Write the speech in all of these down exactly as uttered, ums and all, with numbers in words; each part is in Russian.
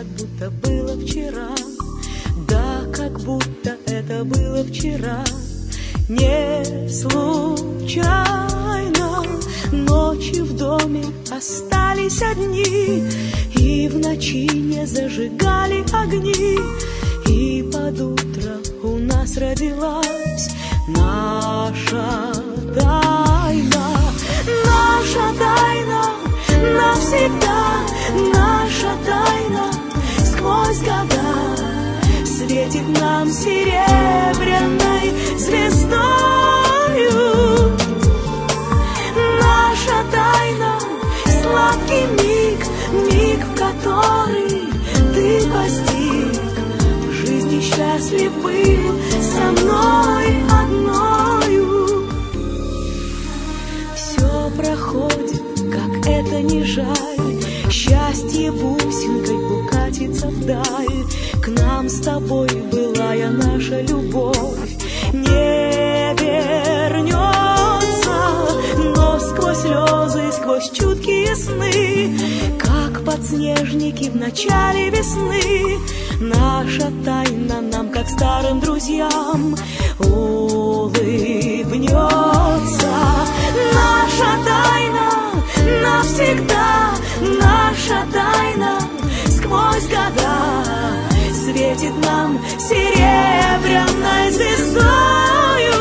как будто было вчера. Да, как будто это было вчера. Не случайно ночи в доме остались одни, и в ночи не зажигали огни, и под утро у нас родилась наша тайна. Наша тайна навсегда, наша тайна сквозь года светит нам серебряной звездою. Наша тайна — сладкий миг, миг, в который ты постиг. В жизни счастлив был со мной одною. Все проходит, как это не жаль, счастье бусинкой укатится вдаль. К нам с тобой былая наша любовь не вернется, но сквозь слезы, сквозь чуткие сны, как подснежники в начале весны, наша тайна нам, как старым друзьям, улыбнется. Наша тайна навсегда, наша тайна сквозь года светит нам серебряной звездою.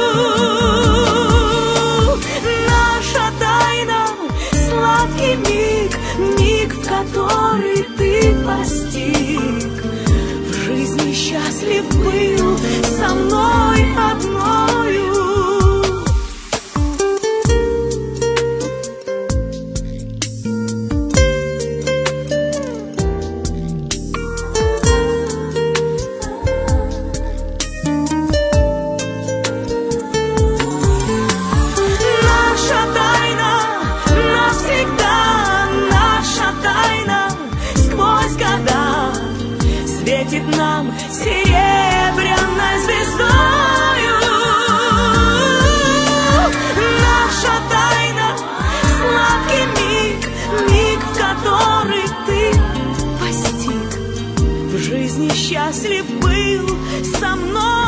Наша тайна — сладкий миг, миг, в который ты постиг. В жизни счастлив был со мной одною. Светит нам серебряной звездою. Наша тайна — сладкий миг, миг, в который ты постиг. В жизни счастлив был со мной.